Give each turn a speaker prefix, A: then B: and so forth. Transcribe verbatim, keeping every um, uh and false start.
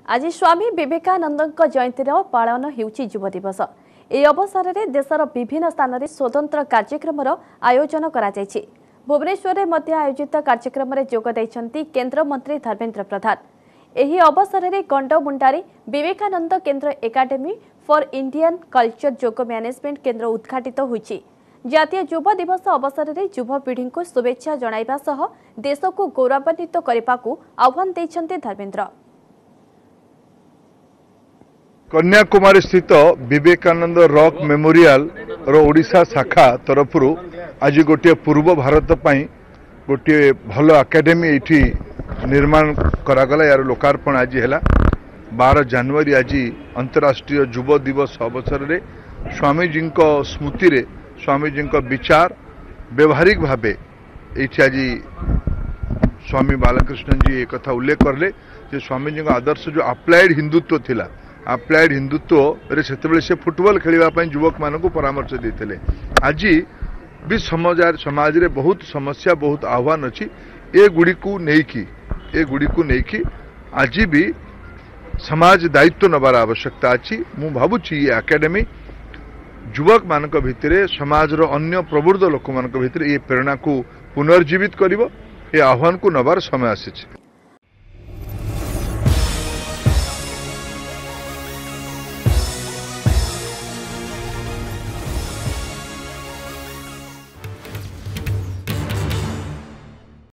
A: आज स्वामी विवेकानंद जयंती पालन होउछि युव दिवस। ए अवसर में देशर विभिन्न स्थान में स्वतंत्र कार्यक्रम आयोजन करा जायछि। भुवनेश्वर में आयोजित कार्यक्रम में जोग दैछन्ति केंद्र मंत्री धर्मेंद्र प्रधान। एही अवसर में Gandamundari Vivekananda Kendra academy for Indian culture जोग मैनेजमेंट केंद्र उद्घाटित होइछि। जातीय युव दिवस अवसर में युवपीढ़ी को शुभेच्छा जणाइबा सह देश को गौरवान्वित करने आह्वान दैछन्ति धर्मेंद्र।
B: कन्याकुमारी स्थित विवेकानंद रॉक मेमोरियल रो ओडिशा शाखा तरफ आज गोटे पूर्व भारत पाई गोटे भल एकेडमी एठी निर्माण करागला। यार लोकार्पण आज है बारह जनवरी। आज अंतर्राष्ट्रीय युव दिवस अवसर में स्वामीजी स्मृति रे स्वामीजी विचार व्यवहारिक भावे ये आज स्वामी बालकृष्ण जी एक कथा उल्लेख करले जे स्वामीजी आदर्श जो अप्लाइड हिंदुत्व थिला अप्लाइड हिंदुत्व रे सेतेबेले से फुटबॉल खेलिबा पई युवक मानकु परामर्श देथिले। आज भी समाज समाज रे बहुत समस्या बहुत आह्वान अछि। ए गुडी को नेकी ए गुडी को नेकी आज भी समाज दायित्व नबार आवश्यकता अछि। मु भाबुछि ये एकेडमी युवक मानक भितरे समाज रो अन्य प्रबुद्ध लोक मानक भितरे ये प्रेरणा को पुनर्जीवित करिवो। ए आह्वान को नबार समय आसीछि।